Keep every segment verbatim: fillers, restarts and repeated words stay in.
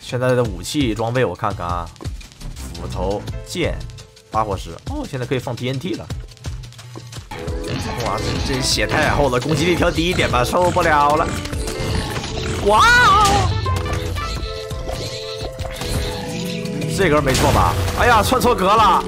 现在的武器装备我看看啊，斧头、剑、打火石。哦，现在可以放 T N T 了。哇，这这血太厚了，攻击力调低一点吧，受不了了。哇！这格没错吧？哎呀，串错格了。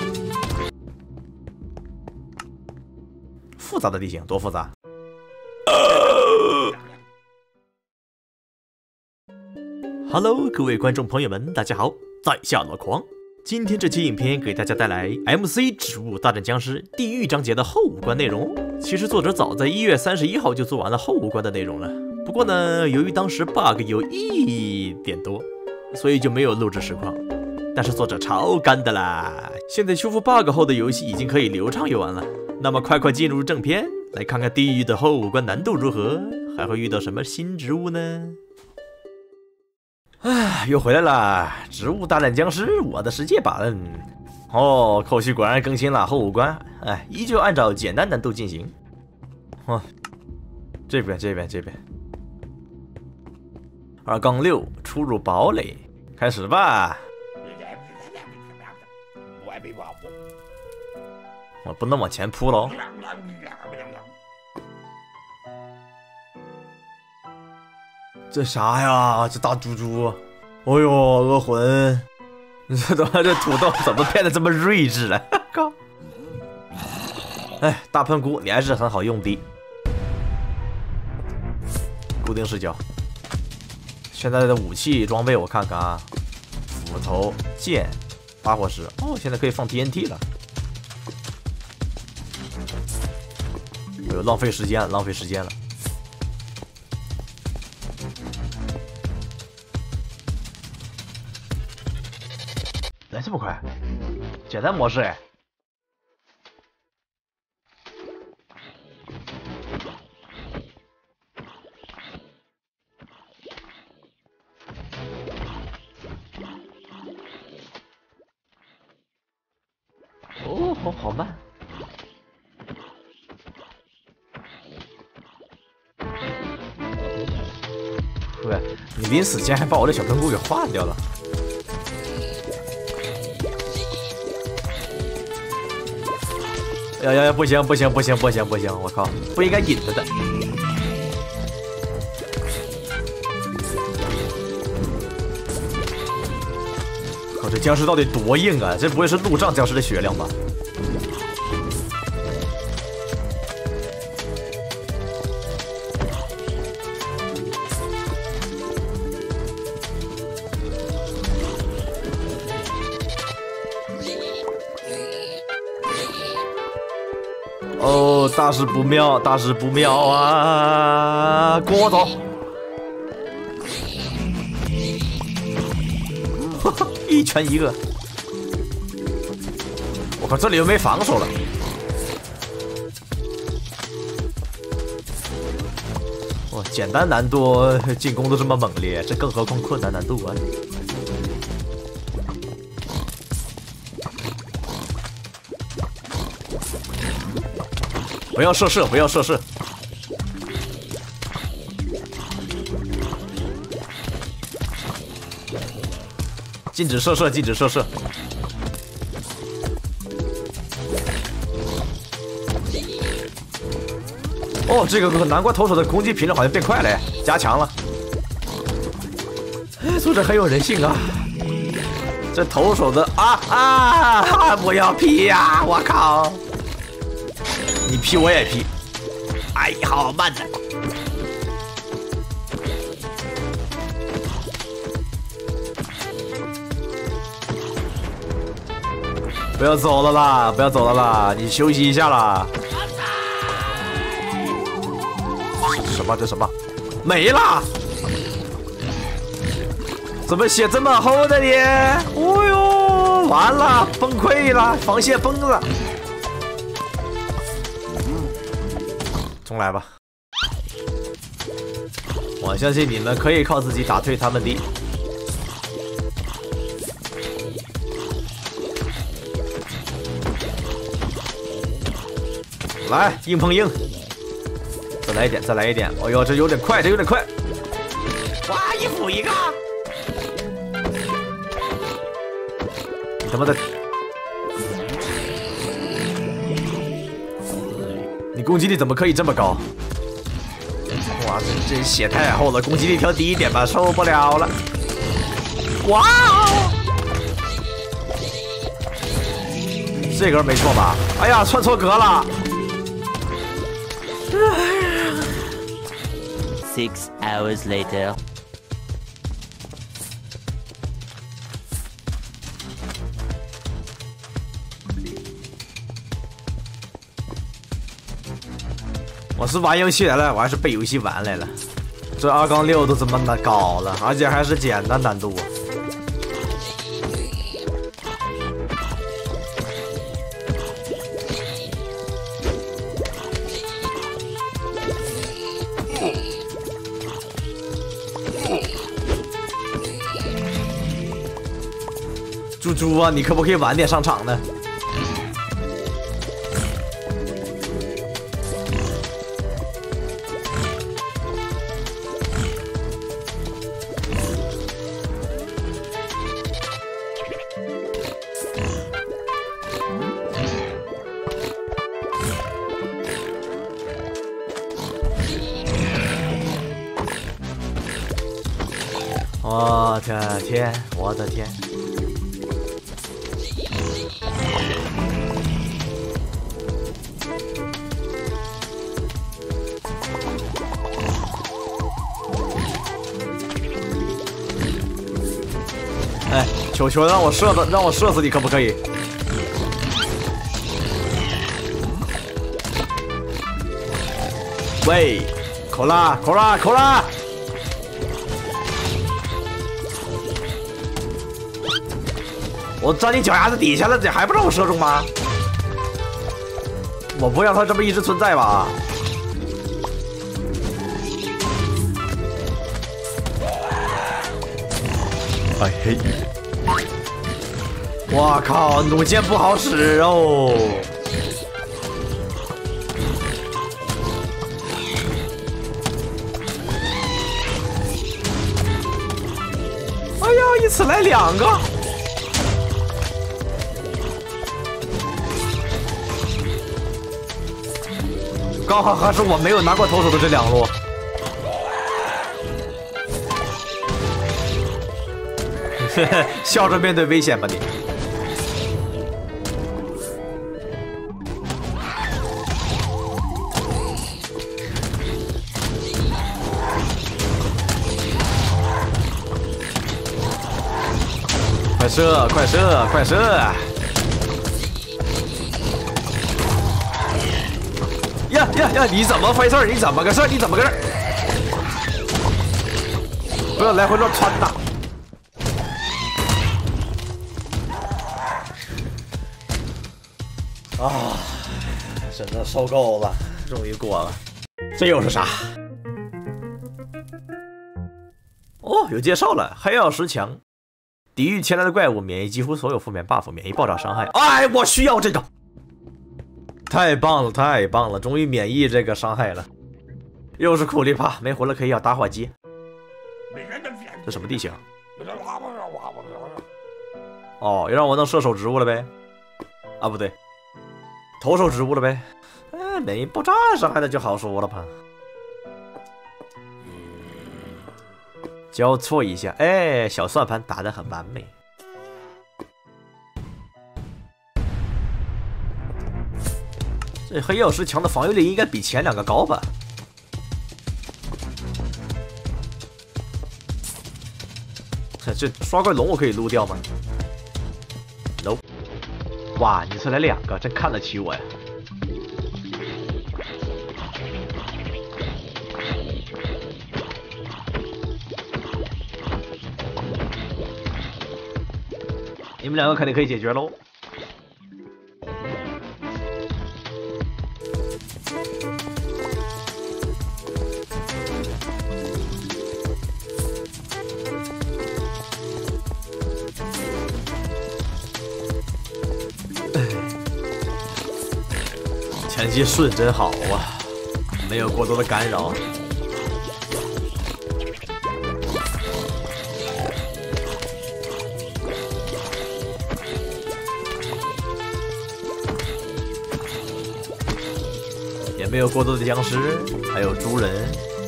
复杂的地形多复杂。Hello， 各位观众朋友们，大家好，在下老狂。今天这期影片给大家带来 M C 植物大战僵尸地狱章节的后五关内容。其实作者早在一月三十一号就做完了后五关的内容了，不过呢，由于当时 bug 有一点多，所以就没有录制实况。但是作者超干的啦，现在修复 bug 后的游戏已经可以流畅游玩了。那么快快进入正片，来看看地狱的后五关难度如何，还会遇到什么新植物呢？唉，又回来了！植物大战僵尸，我的世界版。哦，后续果然更新了后五关，哎，依旧按照简单难度进行。哦，这边这边这边。二杠六，出入堡垒，开始吧。我不能往前扑喽。这啥呀？这大猪猪！哦呦，恶魂！这他妈这土豆怎么变得这么睿智了？靠！哎，大喷菇你还是很好用的。固定视角。现在的武器装备我看看啊，斧头、剑、打火石。哦，现在可以放 T N T 了。哎呦，浪费时间了，浪费时间了。来这么快，简单模式哎！哦，好好慢。对，你临死前还把我的小喷菇给换掉了。呀呀呀！不行不行不行不行不行！我靠，不应该引着的。靠，这僵尸到底多硬啊？这不会是路障僵尸的血量吧？哦，大事不妙，大事不妙啊！跟我走。一拳一个。我靠，这里又没防守了。哇，简单难度进攻都这么猛烈，这更何况困难难度啊！不要射射，不要射射。禁止射射，禁止射射。哦，这个难怪投手的攻击频率好像变快了，加强了。作者很有人性啊！这投手的啊啊！不要劈呀！我靠！你劈我也劈，哎，好慢的。不要走了啦，不要走了啦，你休息一下啦。这什么？这什么？没了？怎么血这么厚的你？哦呦，完了，崩溃了，防线崩了。重来吧，我相信你们可以靠自己打退他们的。来，硬碰硬，再来一点，再来一点。哎呦，这有点快，这有点快。哇，一斧一个。 你他妈的！你攻击力怎么可以这么高？哇，这这血太厚了，攻击力调低一点吧，受不了了！哇！这格没错吧？哎呀，窜错格了！ Six hours later. 我是玩游戏来了，我还是被游戏玩来了。这二杠六都这么难搞了，而且还是简单难度。猪猪啊，你可不可以晚点上场呢？ 我的天，我的天！哎，求求让我射的，让我射死你，可不可以？喂，扣啦，扣啦，扣啦！ 我站你脚丫子底下了，这还不让我射中吗？我不让他这么一直存在吧？哎嘿！我靠，弩箭不好使哦！哎呀，一次来两个！ 刚好还是我没有拿过投手的这两路，笑着面对危险吧你。快射，快射，快射！ 呀呀呀！你怎么回事？你怎么个事？你怎么个事？不要来回乱窜呐！啊，真的受够了，终于过了。这又是啥？哦，有介绍了，黑曜石墙，抵御前来的怪物，免疫几乎所有负面 buff， 免疫爆炸伤害。哎，我需要这个。 太棒了，太棒了！终于免疫这个伤害了。又是苦力怕，没活了可以要打火机。这什么地形？哦，又让我弄射手植物了呗？啊，不对，投手植物了呗？哎，免疫爆炸伤害的就好说了吧。交错一下，哎，小算盘打得很完美。 这黑曜石墙的防御力应该比前两个高吧？这刷怪龙我可以撸掉吗 ？No。哇，你是来两个，真看得起我呀！你们两个肯定可以解决喽。 前期顺真好啊，没有过多的干扰。 没有过多的僵尸，还有猪人。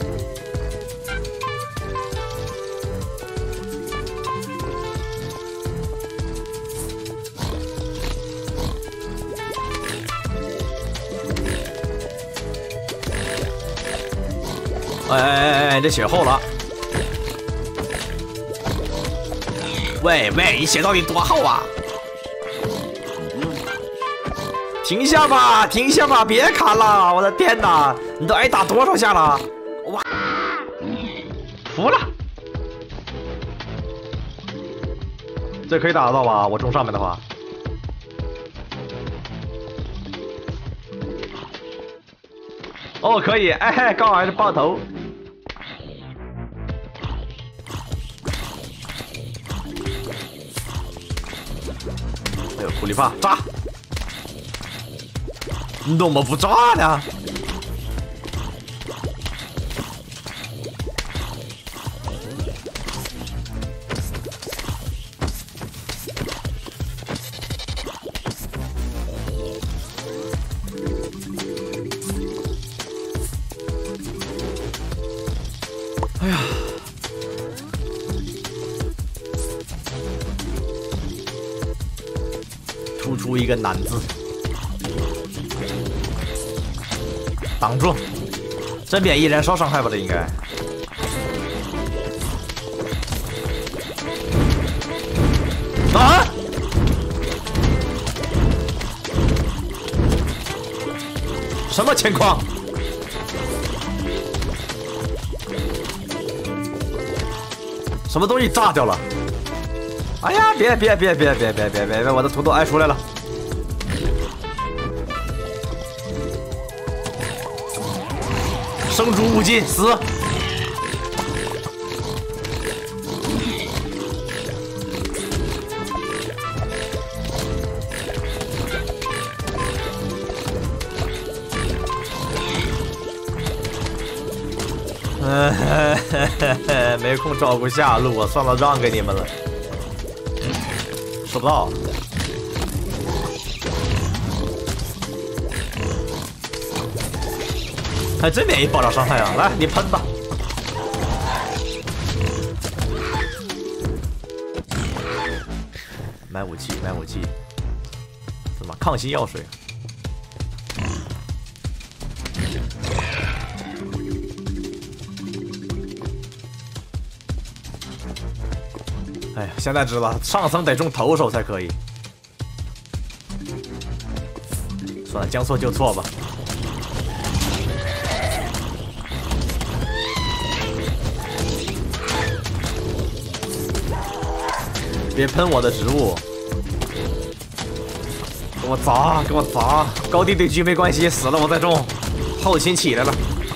哎哎哎哎，这血厚了！喂喂，你血到底多厚啊？停下吧，停下吧，别砍了！我的天哪，你都挨打多少下了？哇，服了！这可以打得到吧？我中上面的话。哦，可以，哎，刚好还是爆头。哎呦，库里帕炸！你怎么不炸呢？哎呀！突出一个难字，挡住，真免一燃烧伤害吧？这应该。啊！什么情况？什么东西炸掉了？哎呀，别别别别别别别别！我的土豆挨出来了。生猪勿近，死！没空照顾下路，我算了，让给你们了。收不到。还真免疫爆炸伤害啊！来，你喷吧。买武器，买武器。怎么抗心药水？哎呀，现在知道上层得中投手才可以。算了，将错就错吧。别喷我的植物！给我砸，给我砸！高地对狙没关系，死了我再中。后勤起来了。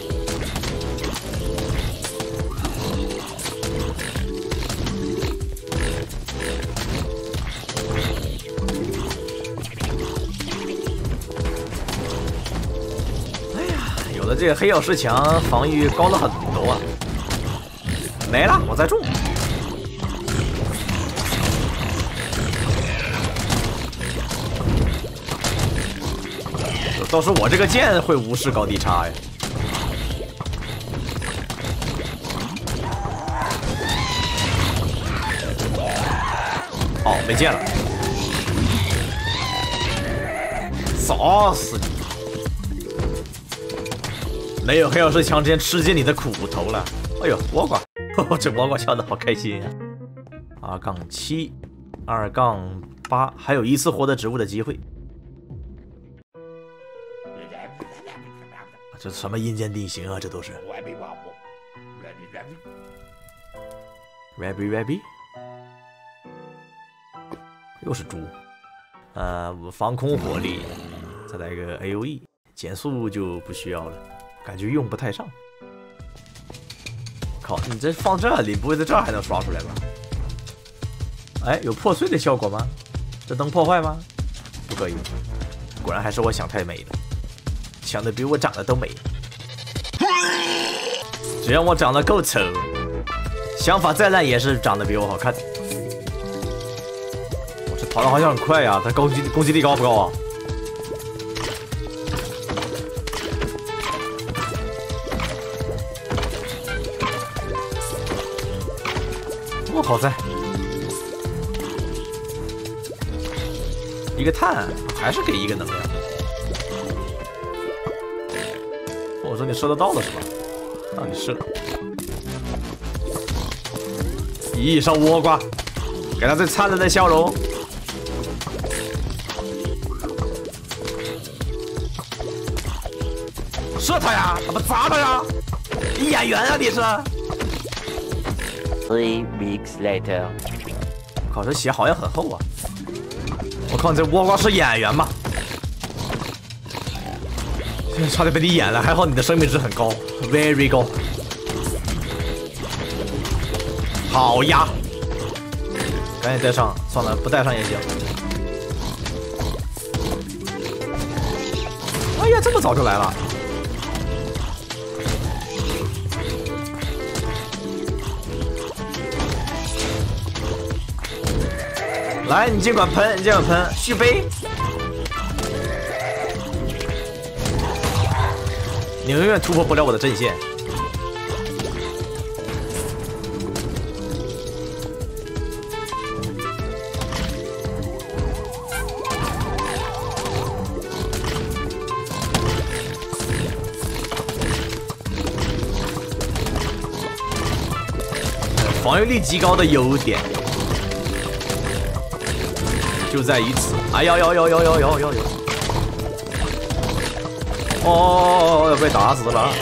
这个黑曜石墙防御高了很多啊！没了，我再中。倒是我这个剑会无视高低差呀！哦，没剑了，扫死你！没有黑曜石墙之前吃尽你的苦头了。哎呦，倭瓜，呵呵，这倭瓜笑得好开心呀、啊！二杠七，二杠八，还有一次获得植物的机会。这什么阴间地形啊？这都是。Rabbit Rabbit， 又是猪。呃，防空火力，再来一个 A O E， 减速就不需要了。感觉用不太上，我靠！你这放这里，不会在这儿还能刷出来吧？哎，有破碎的效果吗？这能破坏吗？不可以。果然还是我想太美了，想的比我长得都美。只要我长得够丑，想法再烂也是长得比我好看。我这跑的好像很快呀，他攻击攻击力高不高啊？ 哦，好在一个碳还是给一个能量。我说你射得到了是吧？让你射。一上倭瓜，给他最灿烂的笑容。射他呀！他妈砸他呀！你演员啊你是？ Three weeks later. 靠，这血好像很厚啊！我靠，你这倭瓜是演员吗？差点被你演了，还好你的生命值很高 ，very 高。好呀，赶紧带上，算了，不带上也行。哎呀，这么早就来了！来，你尽管喷，你尽管喷，续杯。你永远突破不了我的阵线。防御力极高的优点就在于此。哎呦呦呦呦呦呦呦呦！哦，要被打死了！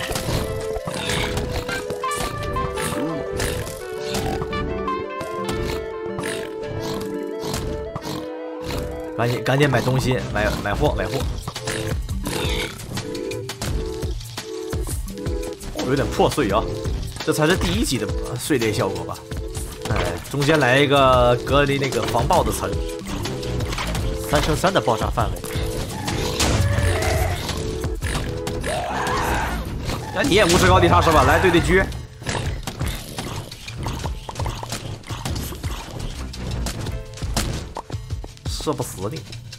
赶紧赶紧买东西，买买货买货。有点破碎啊，这才是第一级的碎裂效果吧？哎，中间来一个隔离那个防爆的层，三乘三的爆炸范围。 那你也无视高地杀是吧？来对对狙，射不死你！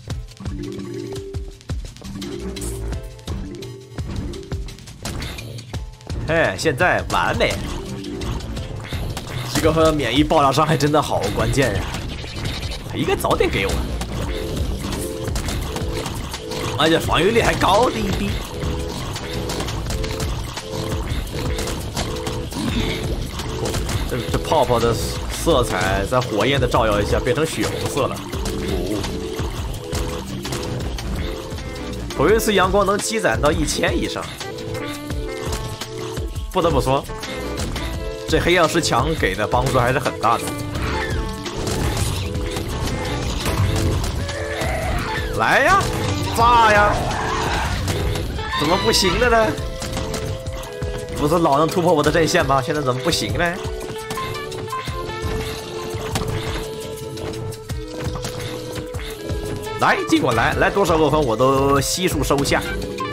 嘿，现在完美！这个免疫爆炸伤害真的好关键呀！应该早点给我。而且防御力还高的一逼。 这这泡泡的色彩在火焰的照耀一下变成血红色了。哦，头一次阳光能积攒到一千以上，不得不说，这黑曜石墙给的帮助还是很大的。来呀，炸呀！怎么不行了呢？不是老能突破我的阵线吗？现在怎么不行呢？ 来，尽管来，来多少个分我都悉数收下。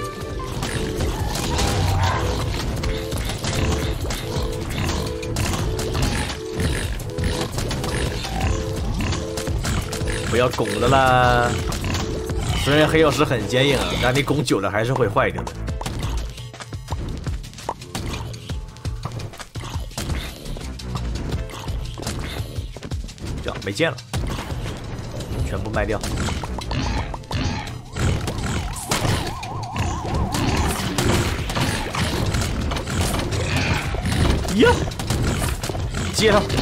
不要拱了啦！虽然黑曜石很坚硬啊，但你拱久了还是会坏掉的。这样没剑了，全部卖掉。 呀，接上！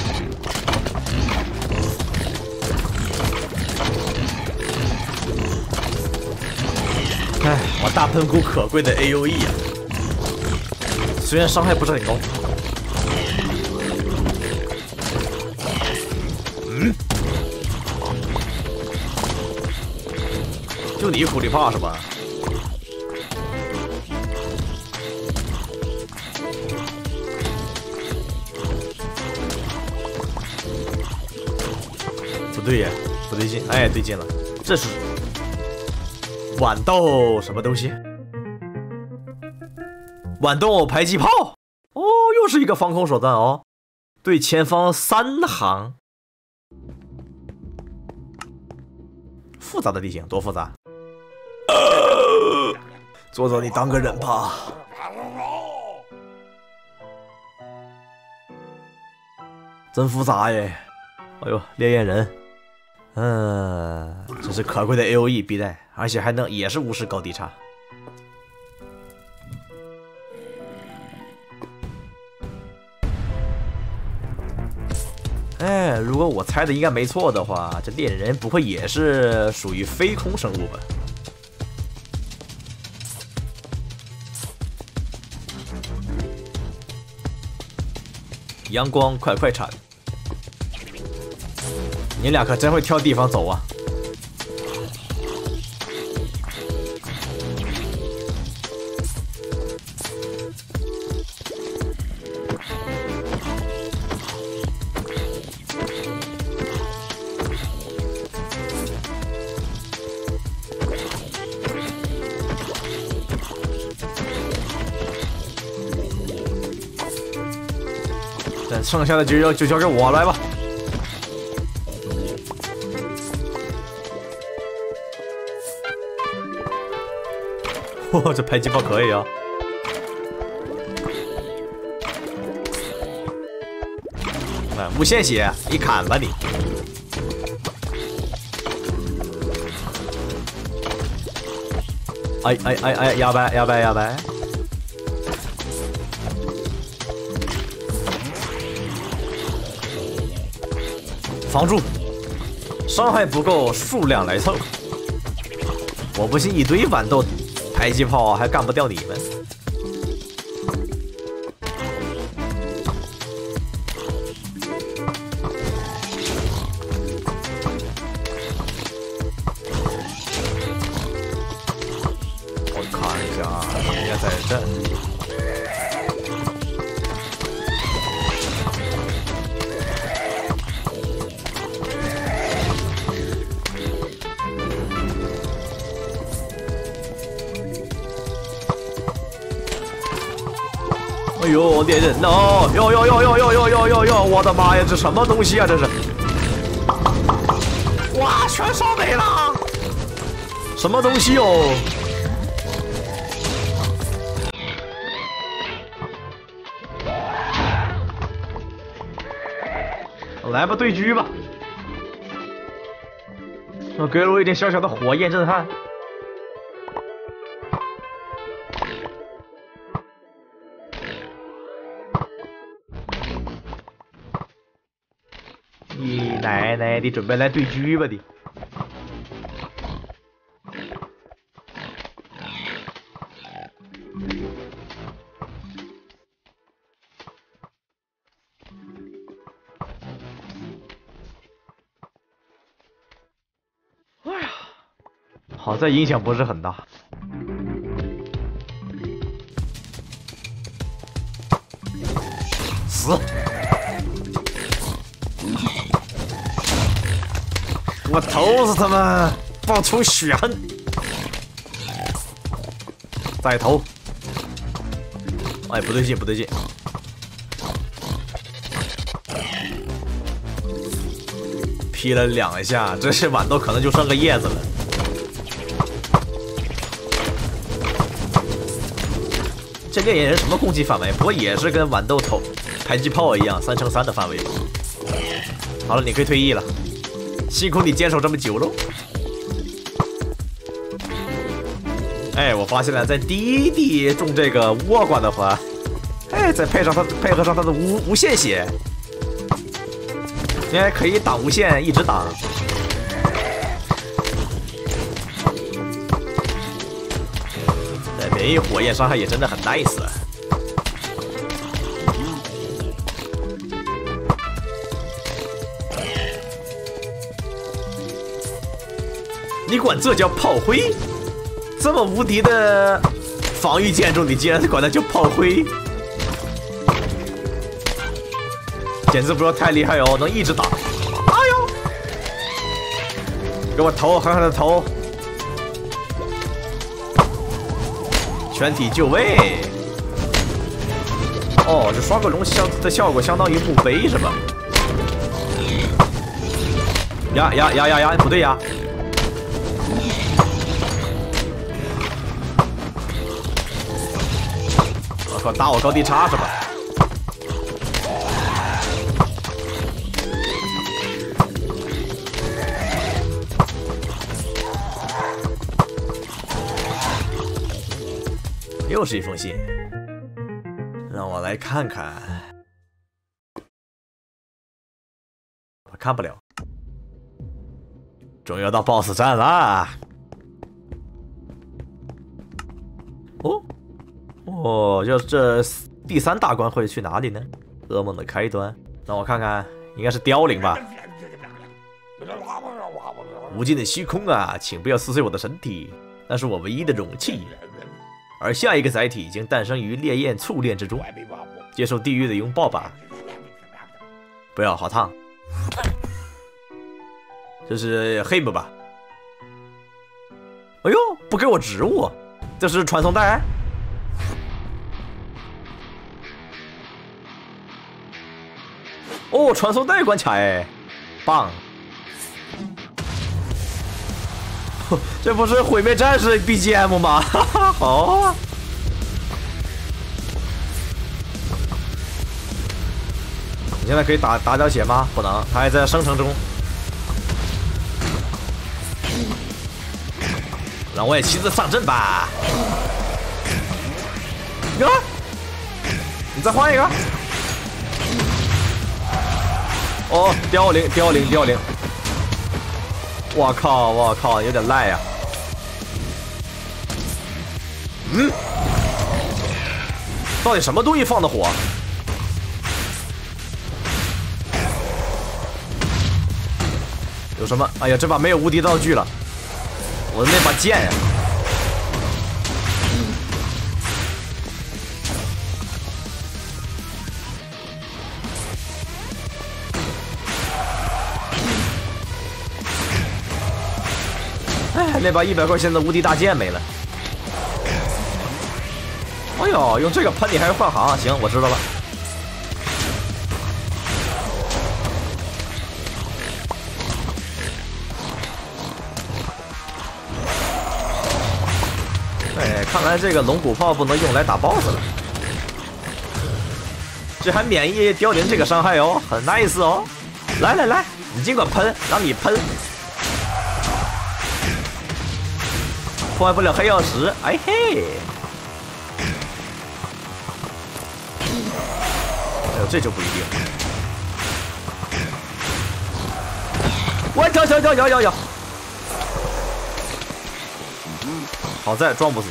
哎，我大喷菇可贵的 A O E 啊，虽然伤害不是很高。嗯，就你苦力怕是吧？ 不对呀，不对劲！哎，对劲了，这是豌豆什么东西？豌豆排气炮哦，又是一个防空手段哦，对前方三行。复杂的地形多复杂？呃、佐佐，你当个人吧。 真复杂耶！哎呦，烈焰人，嗯，这是可贵的 A O E 必带，而且还能也是无视高低差。哎，如果我猜的应该没错的话，这猎人不会也是属于非空生物吧？阳光快快产，你俩可真会挑地方走啊！剩下的就要就交给我来吧。哇，这迫击炮可以啊！哎，无限血，你砍吧你！哎哎哎哎，摇摆摇摆摇摆！防住，伤害不够，数量来凑。我不信一堆豌豆迫击炮还干不掉你们。我看一下啊，应该在这。哎呦，猎人哦！哟哟哟哟哟哟哟哟哟！我的妈呀，这什么东西啊？这是！哇，全烧没了！什么东西哟？来吧，对狙吧！给了我一点小小的火焰震撼。你奶奶的，准备来对狙吧你！哎呀，好在影响不是很大。死！我投死他们，报仇雪恨！再投！哎，不对劲，不对劲！劈了两下，这是豌豆可能就剩个叶子了。这猎人什么攻击范围？不过也是跟豌豆头迫击炮一样，三乘三的范围吧。好了，你可以退役了。辛苦你坚守这么久喽！哎，我发现了，在低地种这个倭瓜的话，哎，再配上它，配合上它的无无限血，你还可以挡无限，一直挡。哎，免疫火焰伤害也真的很 nice。你管这叫炮灰？这么无敌的防御建筑，你竟然管它叫炮灰？简直不要太厉害哦，能一直打！哎呦，给我投，狠狠的投！全体就位。哦，这刷个龙相的效果相当于墓碑是吧？呀呀呀呀呀！不对呀！我靠，打我高低差是吧？ 又是一封信，让我来看看。我看不了。终于要到 B O S S 战啦！哦哦，要这第三大关会去哪里呢？噩梦的开端，让我看看，应该是凋零吧。无尽的虚空啊，请不要撕碎我的身体，那是我唯一的容器。而下一个载体已经诞生于烈焰淬炼之中，接受地狱的拥抱吧。不要，好烫。这是 Him 吧？哎呦，不给我植物，这是传送带。哦，传送带关卡哎，棒！这不是毁灭战士 B G M 吗？哈哈，好啊！你现在可以打打掉血吗？不能，他还在生成中。让我也亲自上阵吧！哟，你再换一个。哦，凋零，凋零，凋零！我靠，我靠，有点赖呀、啊。嗯，到底什么东西放的火？有什么？哎呀，这把没有无敌道具了。我的那把剑呀！哎，那把一百块钱的无敌大剑没了。哎呦，用这个喷你还是换行？行，我知道了。哎，看来这个龙骨炮不能用来打 B O S S 了。这还免疫凋零这个伤害哦，很 nice 哦。来来来，你尽管喷，让你喷。破坏不了黑曜石，哎嘿！哎呦，这就不一定。我跳跳跳跳跳跳！好在撞不死。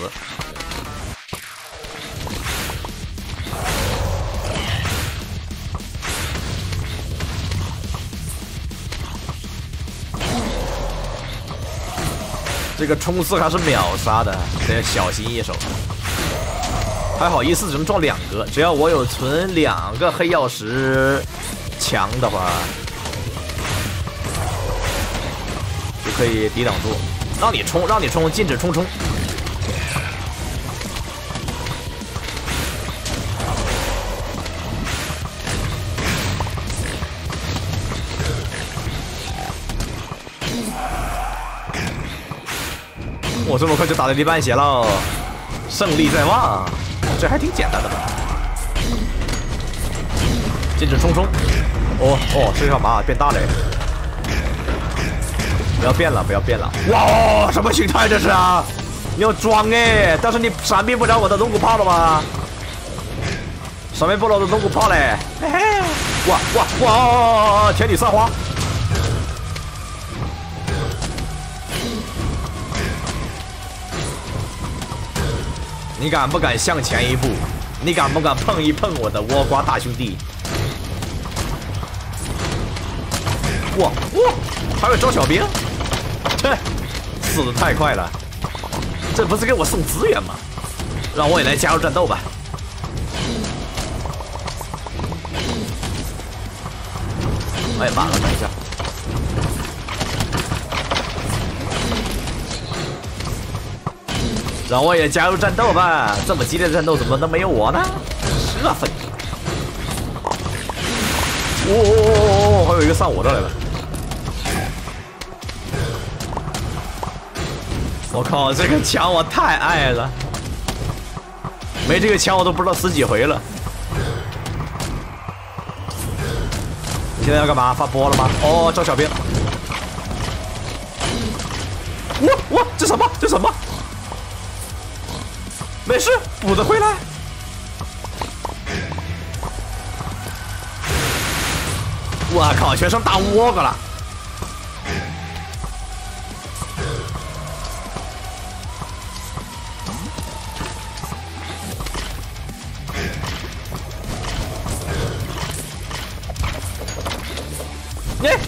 这个冲刺还是秒杀的，得小心一手。还好一次只能撞两个，只要我有存两个黑曜石墙的话，就可以抵挡住。让你冲，让你冲，禁止冲冲。我这么快就打到一半血了，胜利在望，这还挺简单的吧？禁止冲冲，哦哦，这干嘛变大了？不要变了，不要变了！哇，什么形态这是啊？你要装哎，但是你闪避不了我的龙骨炮了吗？闪避不了我的龙骨炮嘞！嘿嘿，哇哇哇！天女散花！你敢不敢向前一步？你敢不敢碰一碰我的倭瓜大兄弟？哇哇！还有招小兵，切，死得太快了！这不是给我送资源吗？让我也来加入战斗吧！哎，慢了，等一下。让我也加入战斗吧！这么激烈的战斗，怎么能没有我呢？这分！哦哦哦哦！还有一个上我这来了！我靠，这个枪我太爱了！没这个枪我都不知道死几回了。你现在要干嘛？发波了吗？哦，招小兵！哇哇，这什么？这什么？ 没事，补得回来。我靠，全剩大倭瓜了。耶！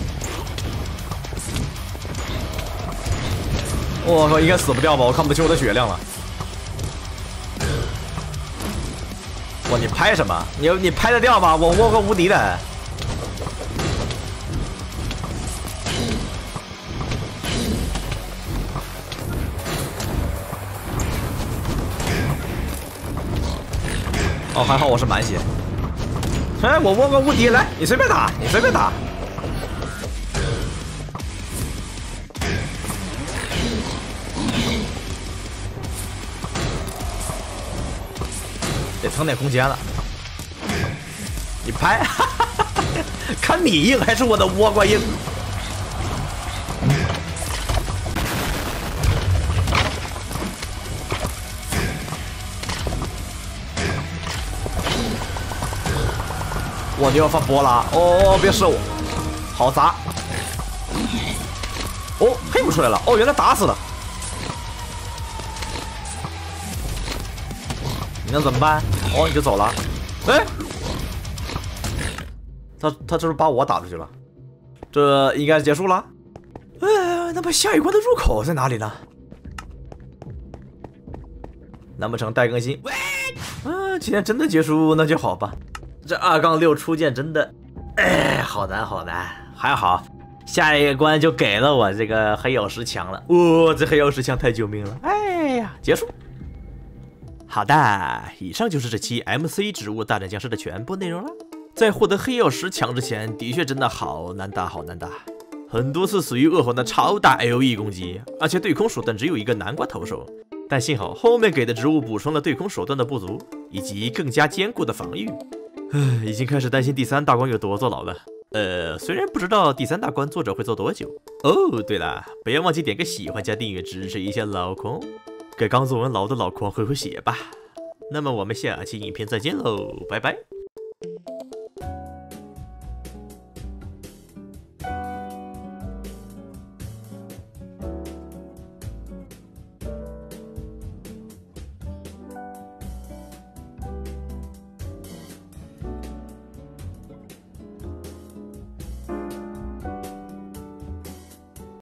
我靠，应该死不掉吧？我看不清我的血量了。哇，你拍什么？你你拍得掉吗？我倭瓜无敌的。哦，还好我是满血。哎，我倭瓜无敌，来，你随便打，你随便打。得腾点空间了。你拍，哈哈哈哈，看你硬还是我的倭瓜硬？我就要放波了，哦，别射我，好砸！哦，配不出来了，哦，原来打死了。你能怎么办？哦，你就走了。哎，他他这是把我打出去了，这应该是结束了。哎，那么下一关的入口在哪里呢？难不成待更新？喂，啊，今天真的结束，那就好吧。这二杠六初见真的，哎，好难好难，还好下一个关就给了我这个黑曜石墙了。哇、哦，这黑曜石墙太救命了！哎呀，结束。好的，以上就是这期 M C 植物大战僵尸的全部内容了。在获得黑曜石墙之前，的确真的好难打，好难打。很多次死于恶魂的超大 AoE 攻击，而且对空手段只有一个南瓜投手。但幸好后面给的植物补充了对空手段的不足，以及更加坚固的防御。唉，已经开始担心第三大关有多坐牢了。呃，虽然不知道第三大关作者会做多久。哦，对了，不要忘记点个喜欢加订阅支持一下老狂，给刚做完牢的老狂回回血吧。那么我们下期影片再见喽，拜拜。